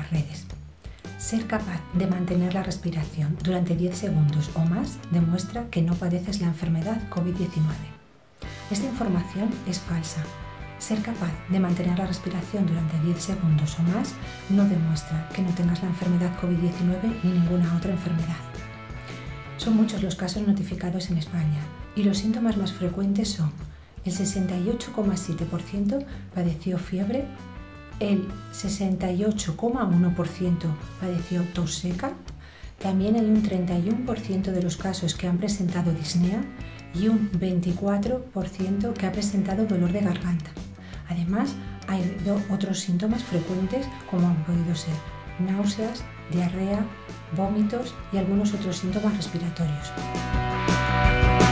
las redes. Ser capaz de mantener la respiración durante 10 segundos o más demuestra que no padeces la enfermedad COVID-19. Esta información es falsa. Ser capaz de mantener la respiración durante 10 segundos o más no demuestra que no tengas la enfermedad COVID-19 ni ninguna otra enfermedad. Son muchos los casos notificados en España y los síntomas más frecuentes son: el 68,7% padeció fiebre, el 68,1% padeció tos seca, también hay un 31% de los casos que han presentado disnea y un 24% que ha presentado dolor de garganta. Además, hay otros síntomas frecuentes como han podido ser náuseas, diarrea, vómitos y algunos otros síntomas respiratorios.